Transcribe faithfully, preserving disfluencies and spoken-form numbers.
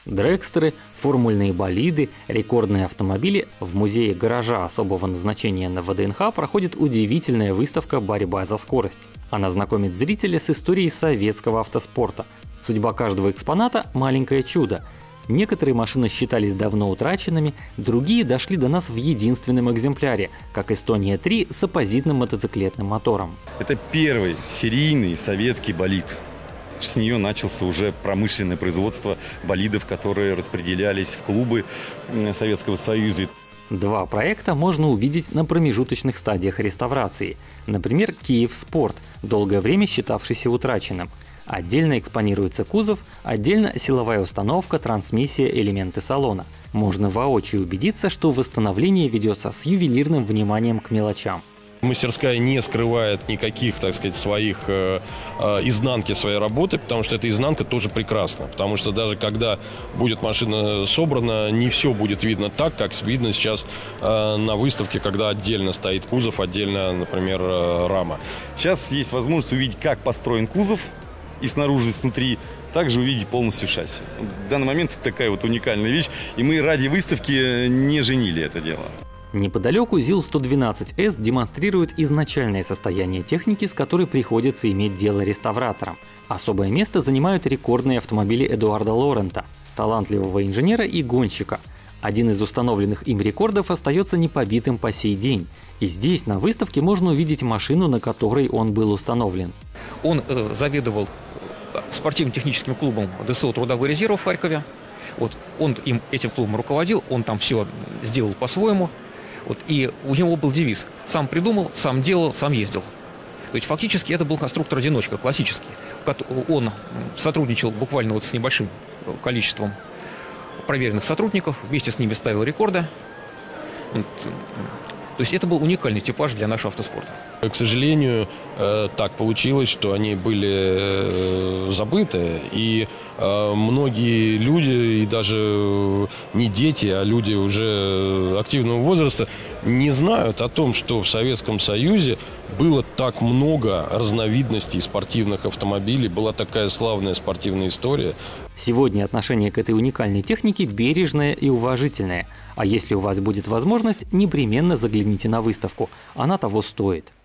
Дрэгстеры, формульные болиды, рекордные автомобили. В музее гаража особого назначения на вэ дэ эн ха проходит удивительная выставка «Борьба за скорость». Она знакомит зрителя с историей советского автоспорта. Судьба каждого экспоната – маленькое чудо. Некоторые машины считались давно утраченными, другие дошли до нас в единственном экземпляре, как Эстония три с оппозитным мотоциклетным мотором. Это первый серийный советский болид. С нее начался уже промышленное производство болидов, которые распределялись в клубы Советского Союза. Два проекта можно увидеть на промежуточных стадиях реставрации. Например, Киев Спорт, долгое время считавшийся утраченным. Отдельно экспонируется кузов, отдельно силовая установка, трансмиссия, элементы салона. Можно воочию убедиться, что восстановление ведется с ювелирным вниманием к мелочам. Мастерская не скрывает никаких, так сказать, своих э, э, изнанки своей работы, потому что эта изнанка тоже прекрасна. Потому что даже когда будет машина собрана, не все будет видно так, как видно сейчас э, на выставке, когда отдельно стоит кузов, отдельно, например, э, рама. Сейчас есть возможность увидеть, как построен кузов и снаружи, и снутри, также увидеть полностью шасси. В данный момент это такая вот уникальная вещь, и мы ради выставки не женили это дело. Неподалеку ЗИЛ сто двенадцать эс демонстрирует изначальное состояние техники, с которой приходится иметь дело реставраторам. Особое место занимают рекордные автомобили Эдуарда Лорента, талантливого инженера и гонщика. Один из установленных им рекордов остается непобитым по сей день. И здесь, на выставке, можно увидеть машину, на которой он был установлен. Он э, заведовал спортивно-техническим клубом дэ эс о «Трудовой резерв» в Харькове. Вот, он им, этим клубом руководил, он там все сделал по-своему. Вот, и у него был девиз: сам придумал, сам делал, сам ездил. То есть фактически это был конструктор-одиночка, классический. Он сотрудничал буквально вот с небольшим количеством проверенных сотрудников, вместе с ними ставил рекорды. Вот. То есть это был уникальный типаж для нашего автоспорта. К сожалению, так получилось, что они были забыты, и многие люди, и даже не дети, а люди уже активного возраста, не знают о том, что в Советском Союзе было так много разновидностей спортивных автомобилей, была такая славная спортивная история. Сегодня отношение к этой уникальной технике бережное и уважительное. А если у вас будет возможность, непременно загляните на выставку. Она того стоит.